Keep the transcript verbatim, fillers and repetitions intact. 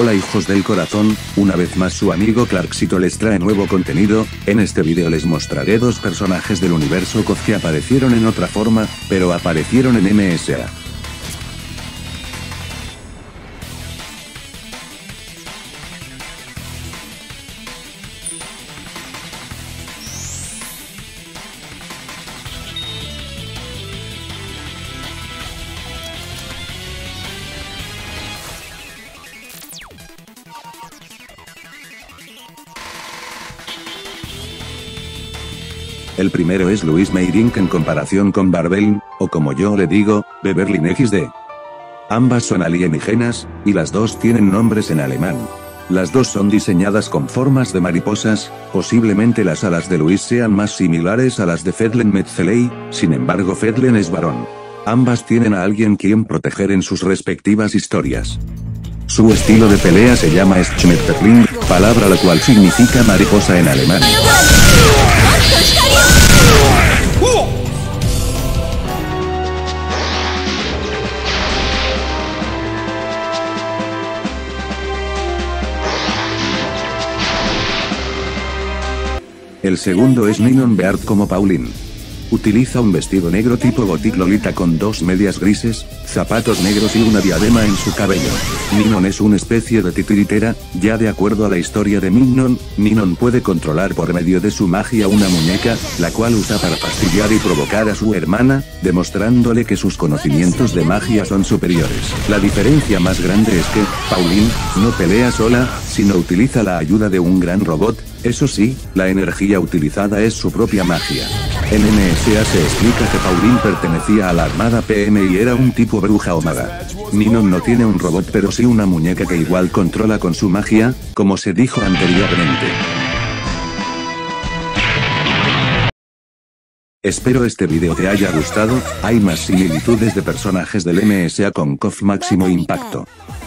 Hola hijos del corazón, una vez más su amigo Clarksito les trae nuevo contenido. En este video les mostraré dos personajes del universo C O F que aparecieron en otra forma, pero aparecieron en M S A. El primero es Louise Meyrink en comparación con Barbeln, o como yo le digo, Beverlyn equis de. Ambas son alienígenas, y las dos tienen nombres en alemán. Las dos son diseñadas con formas de mariposas, posiblemente las alas de Louise sean más similares a las de Fedlen Metzeley, sin embargo Fedlen es varón. Ambas tienen a alguien quien proteger en sus respectivas historias. Su estilo de pelea se llama Schmetterling, palabra la cual significa mariposa en alemán. El segundo es Ninon Beard como Pauline. Utiliza un vestido negro tipo gothic lolita con dos medias grises, zapatos negros y una diadema en su cabello. Ninon es una especie de titiritera, ya de acuerdo a la historia de Ninon, Ninon puede controlar por medio de su magia una muñeca, la cual usa para fastidiar y provocar a su hermana, demostrándole que sus conocimientos de magia son superiores. La diferencia más grande es que, Pauline, no pelea sola, sino utiliza la ayuda de un gran robot. Eso sí, la energía utilizada es su propia magia. En M S A se explica que Pauline pertenecía a la Armada P M y era un tipo bruja o maga. Ninon no tiene un robot pero sí una muñeca que igual controla con su magia, como se dijo anteriormente. Espero este video te haya gustado. Hay más similitudes de personajes del M S A con C O F Máximo Impacto.